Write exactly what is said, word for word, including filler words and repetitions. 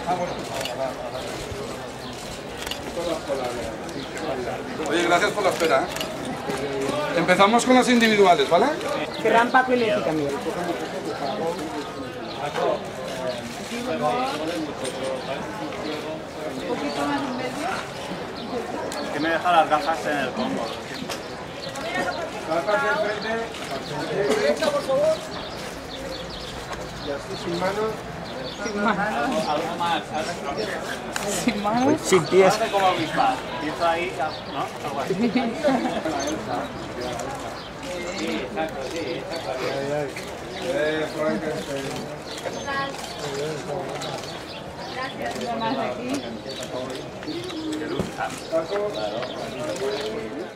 Oye, gracias por la espera, ¿eh? Empezamos con las individuales, ¿vale? Ferran, Paco y Leti también. Un poquito más en medio. Que me deja las gafas en el combo. Gafas de frente. Derecha, por favor. Y así sin manos. Sin manos. Algo más. Sin manos. Sin pies. Hace como avispas. Pienso ahí, ¿no? Algo así. Sí, exacto, sí, exacto. Eh, Frankenstein. Gracias. Más aquí. Paco.